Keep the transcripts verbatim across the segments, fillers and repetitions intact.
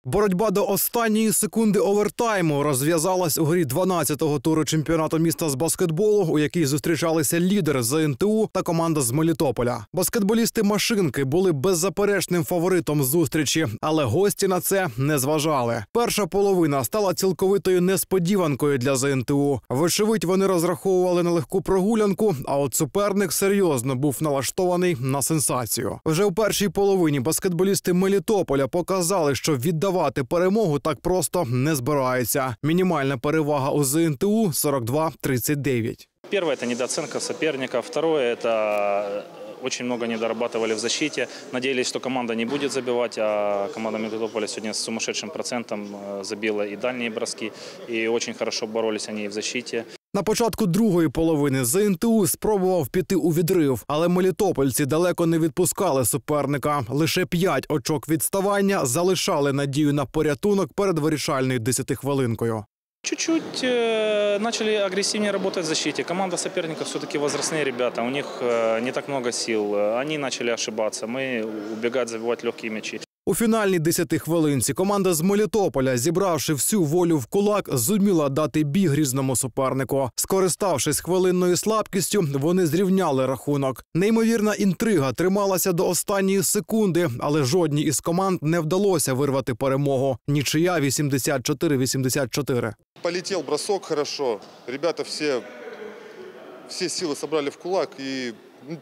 Боротьба до останньої секунди овертайму розв'язалась у грі дванадцятого туру чемпіонату міста з баскетболу, у якій зустрічалися лідер з ен те у та команда з Мелітополя. Баскетболісти «Машинки» були беззаперечним фаворитом зустрічі, але гості на це не зважали. Перша половина стала цілковитою несподіванкою для з ен те у. Вочевидь, вони розраховували на легку прогулянку, а от суперник серйозно був налаштований на сенсацію. Вже у першій половині баскетболісти Мелітополя показали, що віддавати Давати перемогу так просто не збираються. Мінімальна перевага у з ен те у – сорок два тридцать девять. Первое – это недооценка соперника. Второе – это очень много недорабатывали в защите. Надеялись, что команда не будет забивать, а команда Мелитополя сегодня с сумасшедшим процентом забила и дальние броски, и очень хорошо боролись они и в защите. На початку другої половини з ен те у спробував піти у відрив, але мелітопольці далеко не відпускали суперника. Лише п'ять очок відставання залишали надію на порятунок перед вирішальною десятихвилинкою. Чуть-чуть э, начали агрессивнее работать в защите. Команда соперников все-таки возрастные ребята, у них э, не так много сил. Они начали ошибаться, мы убегать, забивать легкие мячи. У фінальній десятихвилинці команда з Мелітополя, зібравши всю волю в кулак, зуміла дати бій грізному супернику. Скориставшись хвилинною слабкістю, вони зрівняли рахунок. Неймовірна інтрига трималася до останньої секунди, але жодній із команд не вдалося вирвати перемогу. Нічия вісімдесят чотири вісімдесят чотири. Полетел бросок хорошо. Ребята все, все силы собрали в кулак и...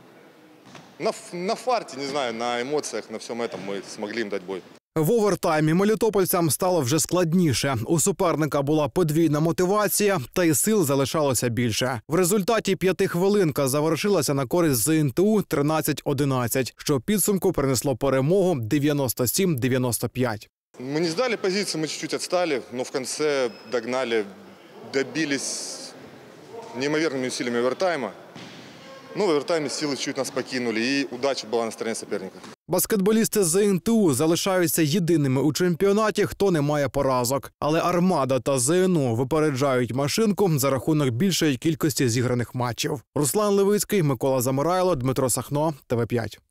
На, на фарте, не знаю, на емоціях, на всьому этом ми змогли їм дати бой. В овертаймі мелітопольцям стало вже складніше. У суперника була подвійна мотивація, та й сил залишалося більше. В результаті п'ятихвилинка завершилася на користь з ен те у тринадцять одинадцять, що в підсумку принесло перемогу дев'яносто сім дев'яносто п'ять. Ми не здали позицію, ми чуть-чуть відстали, але в кінці догнали, добились неймовірними усилиями овертайма. Ну, в овертаймі сили чуть нас покинули, і удача була на стороні суперника. Баскетболісти з ен те у залишаються єдиними у чемпіонаті, хто не має поразок. Але «Армада» та зе ен у випереджають «Машинку» за рахунок більшої кількості зіграних матчів. Руслан Левицький, Микола Замирайло, Дмитро Сахно, Т В п'ять.